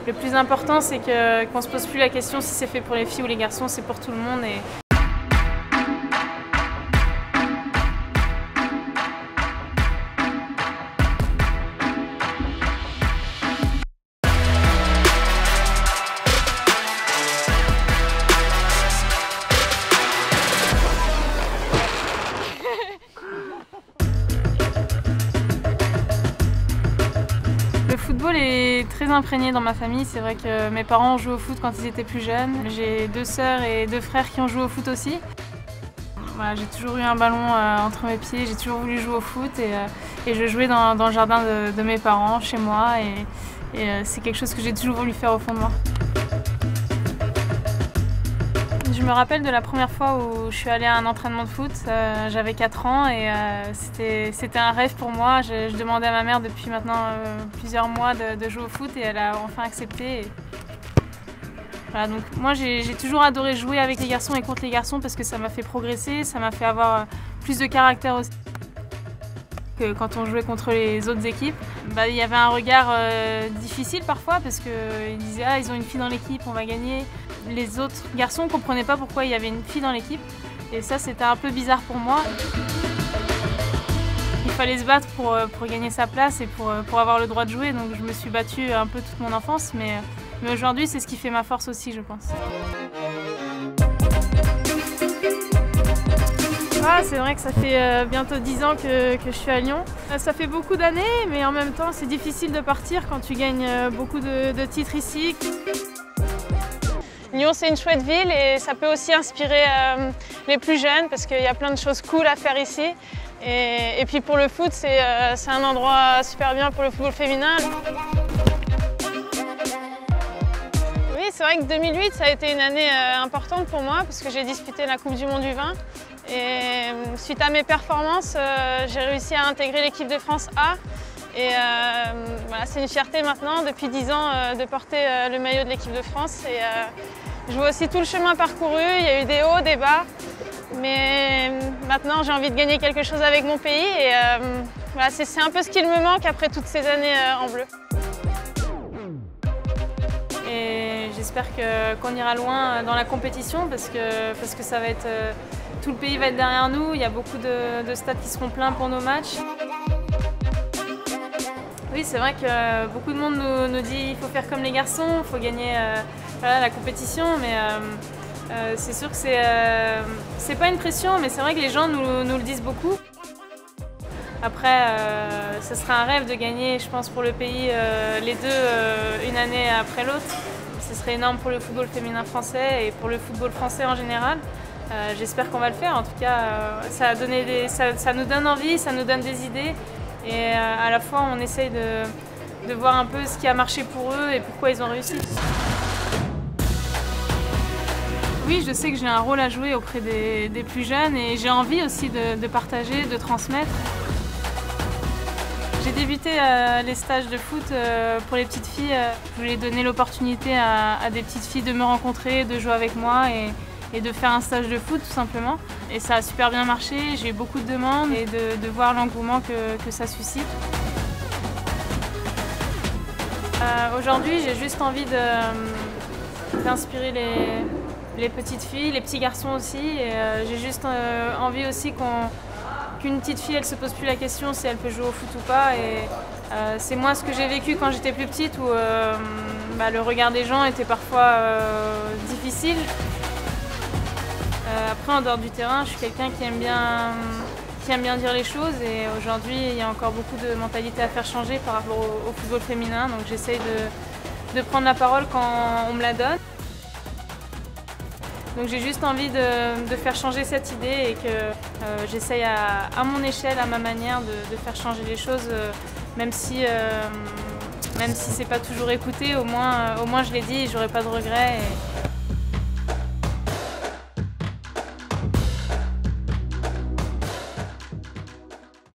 Le plus important, c'est qu'on ne se pose plus la question si c'est fait pour les filles ou les garçons, c'est pour tout le monde. Le football est très imprégné dans ma famille. C'est vrai que mes parents ont joué au foot quand ils étaient plus jeunes. J'ai 2 sœurs et 2 frères qui ont joué au foot aussi. Voilà, j'ai toujours eu un ballon entre mes pieds, j'ai toujours voulu jouer au foot et je jouais dans le jardin de mes parents, chez moi. Et c'est quelque chose que j'ai toujours voulu faire au fond de moi. Je me rappelle de la première fois où je suis allée à un entraînement de foot. J'avais 4 ans et c'était un rêve pour moi. Je demandais à ma mère depuis maintenant plusieurs mois de jouer au foot et elle a enfin accepté. Voilà, donc moi j'ai toujours adoré jouer avec les garçons et contre les garçons parce que ça m'a fait progresser, ça m'a fait avoir plus de caractère aussi. Que quand on jouait contre les autres équipes, il y avait un regard difficile parfois parce qu'ils disaient « Ah, ils ont une fille dans l'équipe, on va gagner ». Les autres garçons ne comprenaient pas pourquoi il y avait une fille dans l'équipe et ça c'était un peu bizarre pour moi. Il fallait se battre pour gagner sa place et pour avoir le droit de jouer, donc je me suis battue un peu toute mon enfance, mais aujourd'hui c'est ce qui fait ma force aussi, je pense. Ah, c'est vrai que ça fait bientôt 10 ans que je suis à Lyon. Ça fait beaucoup d'années, mais en même temps c'est difficile de partir quand tu gagnes beaucoup de titres ici. Lyon, c'est une chouette ville et ça peut aussi inspirer les plus jeunes parce qu'il y a plein de choses cool à faire ici. Et puis pour le foot, c'est un endroit super bien pour le football féminin. Oui, c'est vrai que 2008, ça a été une année importante pour moi parce que j'ai disputé la Coupe du Monde du vin. Et suite à mes performances, j'ai réussi à intégrer l'équipe de France A. Et voilà, c'est une fierté maintenant, depuis 10 ans, de porter le maillot de l'équipe de France. Et je vois aussi tout le chemin parcouru, il y a eu des hauts, des bas. Mais maintenant, j'ai envie de gagner quelque chose avec mon pays. Et voilà, c'est un peu ce qu'il me manque après toutes ces années en bleu. Et j'espère qu'on ira loin dans la compétition parce que ça va être, tout le pays va être derrière nous. Il y a beaucoup de stades qui seront pleins pour nos matchs. Oui, c'est vrai que beaucoup de monde nous dit qu'il faut faire comme les garçons, il faut gagner voilà, la compétition, mais c'est sûr que c'est pas une pression, mais c'est vrai que les gens nous le disent beaucoup. Après, ce serait un rêve de gagner, je pense, pour le pays, les deux, une année après l'autre. Ce serait énorme pour le football féminin français et pour le football français en général. J'espère qu'on va le faire, en tout cas, ça nous donne envie, ça nous donne des idées. Et à la fois, on essaye de voir un peu ce qui a marché pour eux et pourquoi ils ont réussi. Oui, je sais que j'ai un rôle à jouer auprès des plus jeunes et j'ai envie aussi de partager, de transmettre. J'ai débuté les stages de foot pour les petites filles. Je voulais donner l'opportunité à des petites filles de me rencontrer, de jouer avec moi et de faire un stage de foot tout simplement. Et ça a super bien marché, j'ai eu beaucoup de demandes et de voir l'engouement que ça suscite. Aujourd'hui, j'ai juste envie d'inspirer les petites filles, les petits garçons aussi. Et j'ai juste envie aussi qu'une petite fille, elle se pose plus la question si elle peut jouer au foot ou pas. Et c'est moi ce que j'ai vécu quand j'étais plus petite où le regard des gens était parfois difficile. Après, en dehors du terrain, je suis quelqu'un qui aime bien dire les choses et aujourd'hui, il y a encore beaucoup de mentalités à faire changer par rapport au football féminin. Donc j'essaye de prendre la parole quand on me la donne. Donc j'ai juste envie de faire changer cette idée et que j'essaye à mon échelle, à ma manière, de faire changer les choses, même si c'est pas toujours écouté, au moins je l'ai dit et j'aurai pas de regrets.